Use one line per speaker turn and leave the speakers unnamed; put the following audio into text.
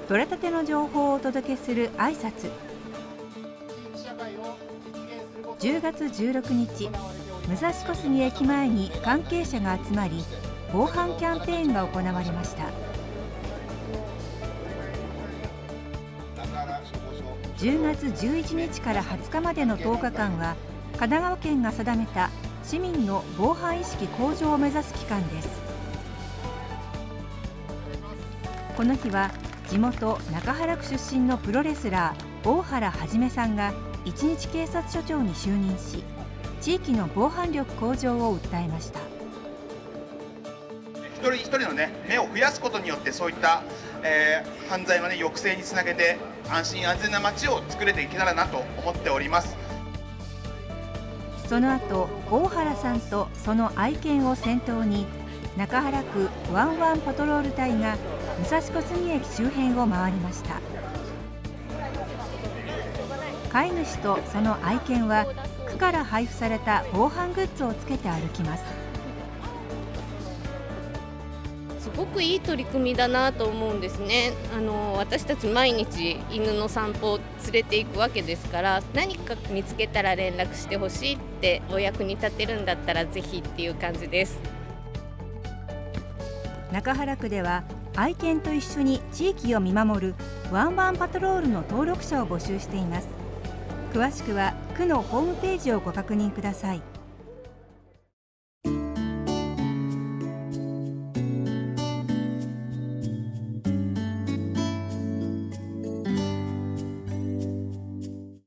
取れたての情報をお届けする挨拶。10月16日、武蔵小杉駅前に関係者が集まり、防犯キャンペーンが行われました。10月11日から20日までの10日間は、神奈川県が定めた市民の防犯意識向上を目指す期間です。この日は地元中原区出身のプロレスラー大原一さんが一日警察署長に就任し、地域の防犯力向上を訴えました。
一人一人の目を増やすことによって、そういった、犯罪の抑制につなげて、安心安全な街を作れていけたらなと思っております。
その後、大原さんとその愛犬を先頭に中原区ワンワンパトロール隊が武蔵小杉駅周辺を回りました。飼い主とその愛犬は区から配布された防犯グッズをつけて歩きます。
すごくいい取り組みだなと思うんですね。私たち毎日犬の散歩を連れていくわけですから、何か見つけたら連絡してほしいって、お役に立てるんだったらぜひっていう感じです。
中原区では愛犬と一緒に地域を見守るワンワンパトロールの登録者を募集しています。詳しくは区のホームページをご確認ください。